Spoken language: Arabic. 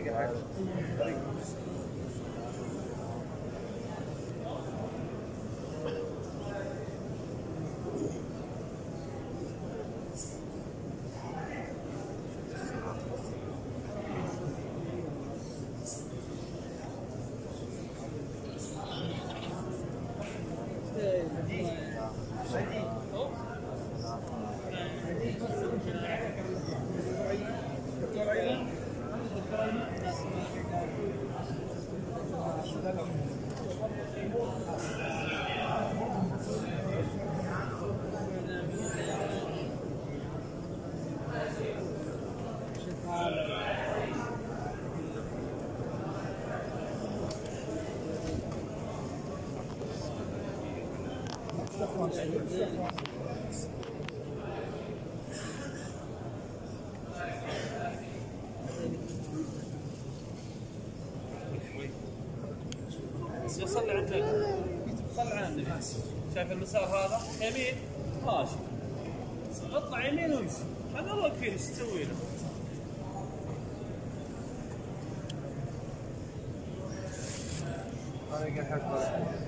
صل على النبي، صل على النبي. شايف المسار هذا يمين ماشي، اطلع يمين وامشي. هذا الوقفين ايش تسوي له؟ طريق الحق